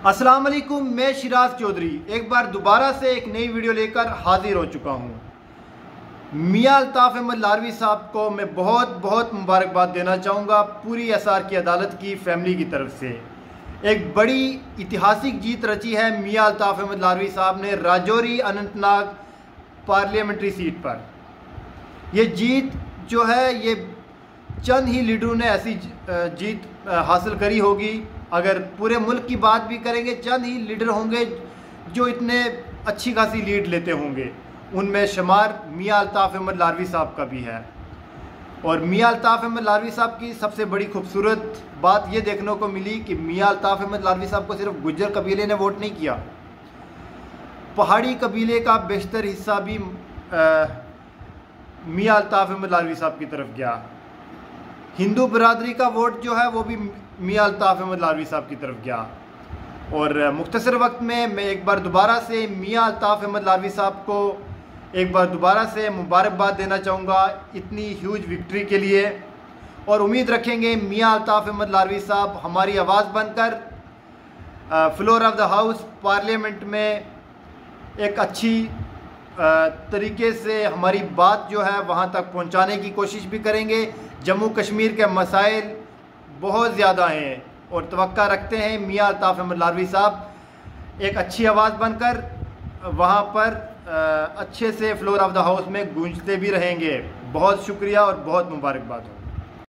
अस्सलाम वालेकुम, मैं शिराज चौधरी एक बार दोबारा से एक नई वीडियो लेकर हाजिर हो चुका हूँ। मियां अल्ताफ लारवी साहब को मैं बहुत बहुत मुबारकबाद देना चाहूँगा पूरी एसआर की अदालत की फैमिली की तरफ से। एक बड़ी ऐतिहासिक जीत रची है मियां अल्ताफ लारवी साहब ने राजौरी अनंतनाग पार्लियामेंट्री सीट पर। ये जीत जो है ये चंद ही लीडरों ने ऐसी जीत हासिल करी होगी। अगर पूरे मुल्क की बात भी करेंगे, चंद ही लीडर होंगे जो इतने अच्छी खासी लीड लेते होंगे। उनमें शुमार मियां अल्ताफ लारवी साहब का भी है। और मियां अल्ताफ लारवी साहब की सबसे बड़ी खूबसूरत बात ये देखने को मिली कि मियां अल्ताफ लारवी साहब को सिर्फ गुज्जर कबीले ने वोट नहीं किया, पहाड़ी कबीले का बेशतर हिस्सा भी मियां अल्ताफ लारवी साहब की तरफ गया। हिंदू बरादरी का वोट जो है वो भी मियां अल्ताफ लारवी साहब की तरफ गया। और मुख्तसर वक्त में मैं एक बार दोबारा से मियां अल्ताफ लारवी साहब को एक बार दोबारा से मुबारकबाद देना चाहूँगा इतनी ह्यूज विक्ट्री के लिए। और उम्मीद रखेंगे मियां अल्ताफ लारवी साहब हमारी आवाज़ बनकर floor of the house parliament में एक अच्छी तरीके से हमारी बात जो है वहाँ तक पहुँचाने की कोशिश भी करेंगे। जम्मू कश्मीर के मसाइल बहुत ज़्यादा हैं और तवक्का रखते हैं मियां अल्ताफ लारवी साहब एक अच्छी आवाज़ बनकर वहाँ पर अच्छे से फ्लोर ऑफ द हाउस में गूंजते भी रहेंगे। बहुत शुक्रिया और बहुत मुबारकबाद हो।